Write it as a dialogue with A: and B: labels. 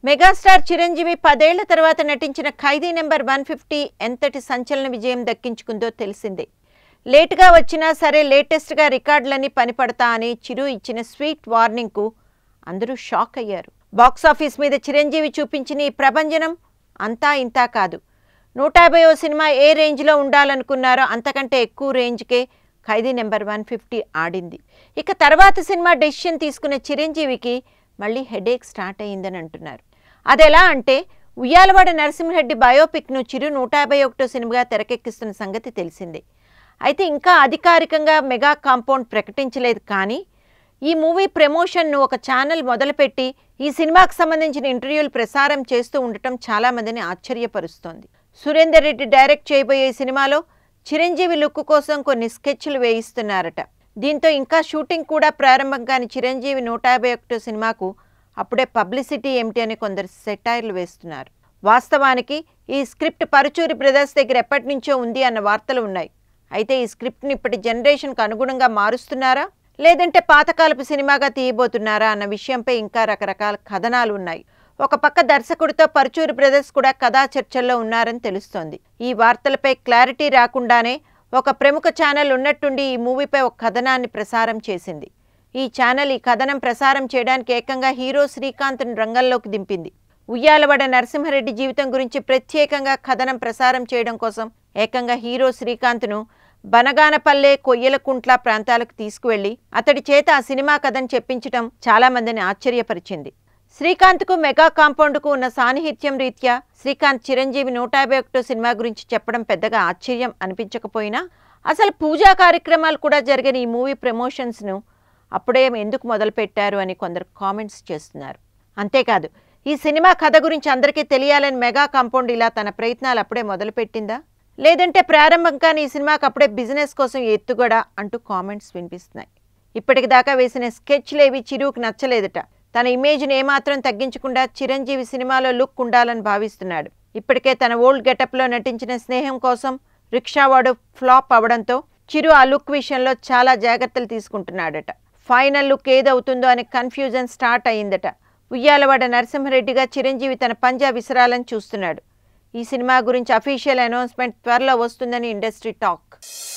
A: Megastar Chiranjeevi 10 ఏళ్ల తర్వాత నటించిన ఖైదీ నెంబర్ 150 ఎంతటి సంచలన విజయం దక్కించుకుందో తెలిసిందే. లేటుగా వచ్చినా సరే లేటెస్ట్గా రికార్డులన్నీ పనిపడతా అని చిరు ఇచ్చిన స్వీట్ వార్నింగ్కు అందరూ షాక్ అయ్యారు. బాక్సాఫీస్ మీద చిరంజీవి చూపించిన ఈ ప్రభంజనం అంతా ఇంతా కాదు. 150వ సినిమా ఏ రేంజ్లో ఉండాలనుకున్నారో అంతకంటే ఎక్కువ రేంజ్కే ఖైదీ నెంబర్ 150 ఆడింది. ఇక తర్వాత సినిమా డెసిషన్ తీసుకున్న చిరంజీవికి మళ్ళీ హెడేక్ స్టార్ట్ అయ్యిందని అంటున్నారు. అదెలా అంటే ఉయ్యాలవాడ నరసింహరెడ్డి బయోపిక్ను చిరు 151వ సినిమాగా తెరకెక్కిస్తున్న సంగతి తెలిసిందే. అయితే ఇంకా అధికారికంగా మెగా కాంపౌండ్ ప్రకటించలేదు. కానీ ఈ మూవీ ప్రమోషన్ను ఒక ఛానల్ మొదలుపెట్టి ఈ సినిమాకు సంబంధించిన ఇంటర్వ్యూలు ప్రసారం చేస్తూ ఉండటం చాలామందిని ఆశ్చర్యపరుస్తోంది. సురేందర్ రెడ్డి డైరెక్ట్ చేయబోయే ఈ సినిమాలో చిరంజీవి లుక్ కోసం కొన్ని స్కెచ్లు వేయిస్తున్నారట. దీంతో ఇంకా షూటింగ్ కూడా ప్రారంభం కాని చిరంజీవి 151వ సినిమాకు అప్పుడే పబ్లిసిటీ ఏమిటి అని కొందరు సెటైర్లు వేస్తున్నారు. వాస్తవానికి ఈ స్క్రిప్ట్ పరుచూరి బ్రదర్స్ దగ్గర ఎప్పటి నుంచో ఉంది అన్న వార్తలు ఉన్నాయి. అయితే ఈ స్క్రిప్ట్ని ఇప్పటి జనరేషన్కు అనుగుణంగా మారుస్తున్నారా లేదంటే పాతకాలపు సినిమాగా తీయబోతున్నారా అన్న విషయంపై ఇంకా రకరకాల కథనాలు ఉన్నాయి. ఒక పక్క దర్శకుడితో పరుచూరి బ్రదర్స్ కూడా కథా చర్చల్లో ఉన్నారని తెలుస్తోంది. ఈ వార్తలపై క్లారిటీ రాకుండానే ఒక ప్రముఖ ఛానల్ ఉన్నట్టుండి ఈ మూవీపై ఒక కథనాన్ని ప్రసారం చేసింది. ఈ ఛానల్ ఈ కథనం ప్రసారం చేయడానికి ఏకంగా హీరో శ్రీకాంత్ను రంగంలోకి దింపింది. ఉయ్యాలవాడ నరసింహారెడ్డి జీవితం గురించి ప్రత్యేకంగా కథనం ప్రసారం చేయడం కోసం ఏకంగా హీరో శ్రీకాంత్ను బనగానపల్లె, కొయ్యలకుంట్ల ప్రాంతాలకు తీసుకువెళ్లి అతడి చేత ఆ సినిమా కథను చెప్పించడం చాలామందిని ఆశ్చర్యపరిచింది. శ్రీకాంత్కు మెగా కాంపౌండ్కు ఉన్న సాన్నిహిత్యం రీత్యా శ్రీకాంత్ చిరంజీవి 151వ సినిమా గురించి చెప్పడం పెద్దగా ఆశ్చర్యం అనిపించకపోయినా అసలు పూజా కార్యక్రమాలు కూడా జరిగిన ఈ మూవీ ప్రమోషన్స్ను అప్పుడే ఎందుకు మొదలుపెట్టారు అని కొందరు కామెంట్స్ చేస్తున్నారు. అంతేకాదు ఈ సినిమా కథ గురించి అందరికీ తెలియాలని మెగా కాంపౌండ్ ఇలా తన ప్రయత్నాలు అప్పుడే మొదలుపెట్టిందా లేదంటే ప్రారంభం కానీ ఈ సినిమాకి అప్పుడే బిజినెస్ కోసం ఎత్తుగడ అంటూ కామెంట్స్ వినిపిస్తున్నాయి. ఇప్పటిదాకా వేసిన స్కెచ్లేవి చిరుకు నచ్చలేదట. తన ఇమేజ్ని ఏమాత్రం తగ్గించకుండా చిరంజీవి సినిమాలో లుక్ ఉండాలని భావిస్తున్నాడు. ఇప్పటికే తన ఓల్డ్ గెటప్లో నటించిన స్నేహం కోసం రిక్షావాడు ఫ్లాప్ అవడంతో చిరు ఆ లుక్ విషయంలో చాలా జాగ్రత్తలు తీసుకుంటున్నాడట. ఫైనల్ లుక్ ఏదవుతుందో అని కన్ఫ్యూజన్ స్టార్ట్ అయ్యిందట. ఉయ్యాలవాడ నరసింహారెడ్డిగా చిరంజీవి తన పంజా విసరాలని చూస్తున్నాడు. ఈ సినిమా గురించి అఫీషియల్ అనౌన్స్మెంట్ త్వరలో వస్తుందని ఇండస్ట్రీ టాక్.